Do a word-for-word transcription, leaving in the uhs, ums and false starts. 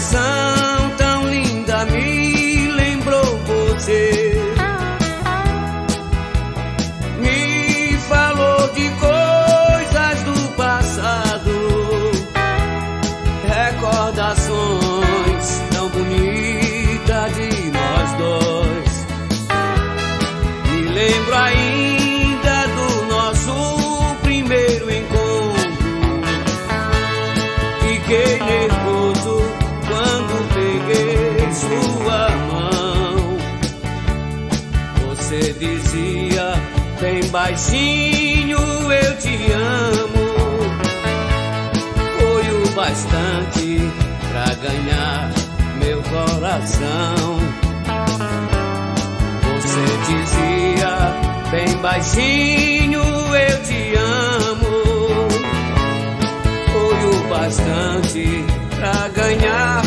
canção tão linda me lembrou você. Me falou de coisas do passado, recordações tão bonitas de nós dois. Me lembro ainda do nosso primeiro encontro. Fiquei nervoso quando peguei sua mão. Você dizia bem baixinho, eu te amo. Foi o bastante pra ganhar meu coração. Você dizia bem baixinho, eu te amo. Foi o bastante pra ganhar